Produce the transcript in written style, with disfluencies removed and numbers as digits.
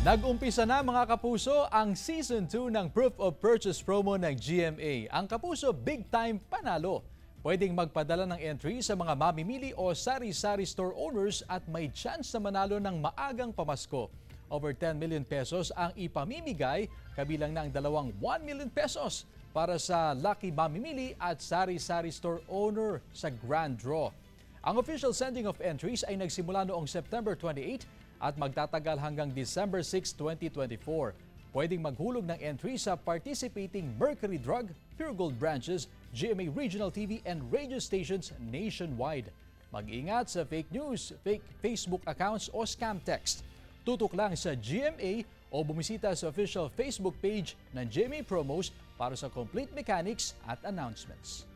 Nag-umpisa na mga kapuso ang Season 2 ng Proof of Purchase promo ng GMA, ang Kapuso Bigtime Panalo. Pwedeng magpadala ng entry sa mga mamimili o sari-sari store owners at may chance na manalo ng maagang pamasko. Over 10 million pesos ang ipamimigay, kabilang na ang dalawang 1 million pesos para sa lucky mamimili at sari-sari store owner sa Grand Draw. Ang official sending of entries ay nagsimula noong September 28 at magtatagal hanggang December 6, 2024. Pwedeng maghulog ng entry sa participating Mercury Drug, Pure Gold branches, GMA Regional TV and radio stations nationwide. Mag-ingat sa fake news, fake Facebook accounts o scam text. Tutok lang sa GMA o bumisita sa official Facebook page ng GMA Promos para sa complete mechanics at announcements.